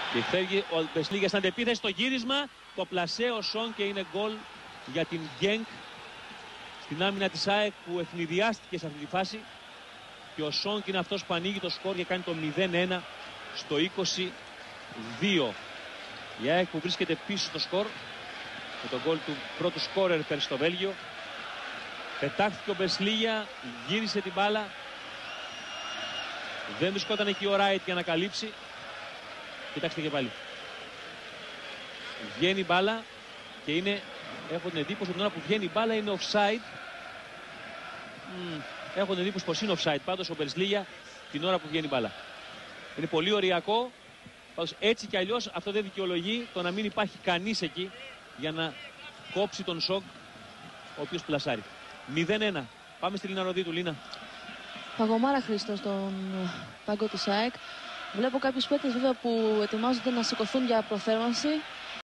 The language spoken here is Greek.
Και φεύγει ο Μπεσλίγια στην αντεπίθεση, στο γύρισμα, το πλασέ ο Σον και είναι γκολ για την Γκένκ στην άμυνα της ΑΕΚ που ευνηδιάστηκε σε αυτή τη φάση. Και ο Σον είναι αυτός που ανοίγει το σκορ και κάνει το 0-1 στο 22. Η ΑΕΚ που βρίσκεται πίσω στο σκορ με τον γκολ του πρώτου σκόρερ πέρσι στο Βέλγιο. Πετάχθηκε ο Μπεσλίγια, γύρισε την μπάλα. Δεν βρισκόταν εκεί ο Ράιτ για να καλύψει. Κοιτάξτε και πάλι. Βγαίνει η μπάλα και είναι, έχω την εντύπωση την ώρα που βγαίνει η μπάλα είναι offside. Έχω την εντύπωση πως είναι offside πάντως ο Μπεσλίγια την ώρα που βγαίνει η μπάλα. Είναι πολύ οριακό. Πάντως έτσι κι αλλιώς αυτό δεν δικαιολογεί το να μην υπάρχει κανείς εκεί για να κόψει τον Σοκ ο οποίος πλασάρει. 0-1. Πάμε στη Λίνα Ροδίτου. Λίνα. Παγωμάρα, Χρήστο, στον πάγκο της ΑΕΚ. Βλέπω κάποιους παίκτες βέβαια που ετοιμάζονται να σηκωθούν για προθέρμανση.